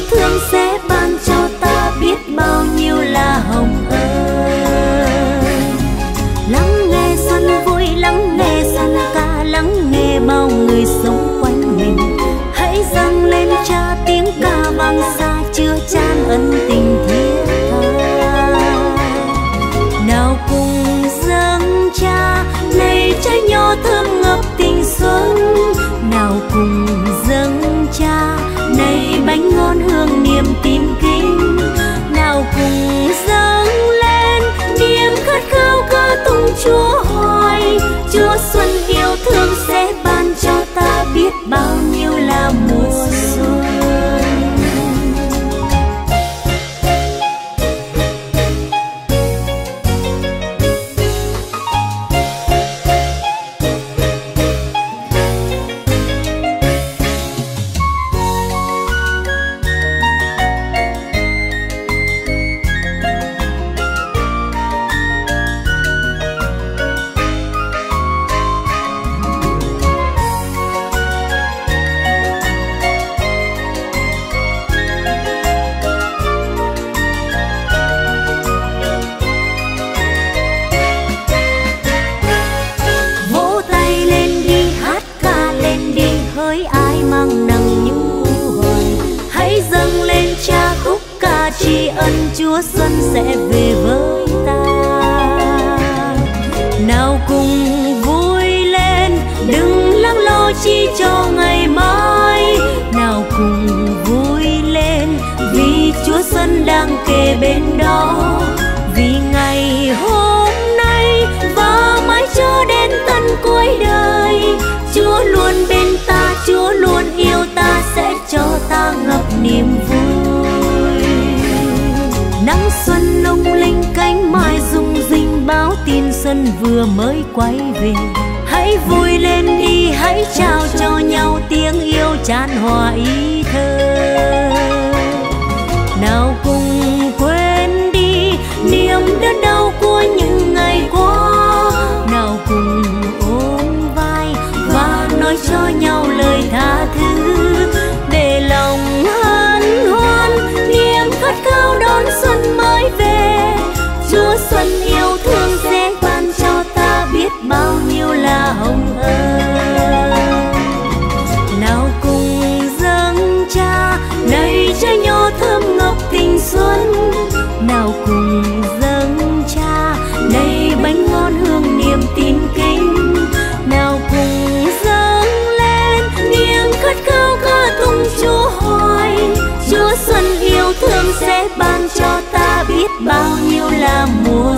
thương sẽ ban cho ta biết bao nhiêu là hồng ơi. Lắng nghe xuân vui, lắng nghe xuân ca, lắng nghe bao người sống quanh mình. Hãy dâng lên Cha tiếng ca vang xa, chứa chan ân tình thiết tha. Nào cùng dâng Cha này trái nho thơm ngập tình xuân. Nào cùng dâng Cha này bánh ngon hương niềm tin kính. Nào cùng dâng lên niềm khát khao ca tụng Chúa hoài. Chúa xuân yêu thương sẽ ban cho ta biết bao nhiêu là mùa xuân. Tri ân Chúa xuân sẽ về với ta. Nào cùng vui lên, đừng lắng lo chi cho ngày mai. Nào cùng vui lên, vì Chúa xuân đang kề bên đó. Vì ngày hôm nay và mãi cho đến tận cuối đời, Chúa luôn bên ta, Chúa luôn yêu ta, sẽ cho ta ngập niềm vui. Nắng xuân lung linh, cánh mai rung rinh, báo tin xuân vừa mới quay về. Hãy vui lên đi, hãy trao cho nhau tiếng yêu chan hòa ý thơ. Nào cùng quên đi niềm đớn đau của những ngày qua. Nào cùng ôm vai và nói cho nhau lời tha thứ. Để lòng hân hoan, niềm khát khao đón xuân mới về. Chúa xuân yêu thương sẽ ban cho ta biết bao nhiêu là hồng ân. Nào cùng dâng Cha này trái nho thơm ngập tình xuân. Nào cùng dâng Cha này bánh ngon hương niềm tin kính. Nào cùng dâng lên niềm khát khao ca tụng Chúa hoài. Chúa xuân yêu thương sẽ ban cho ta biết bao nhiêu là mùa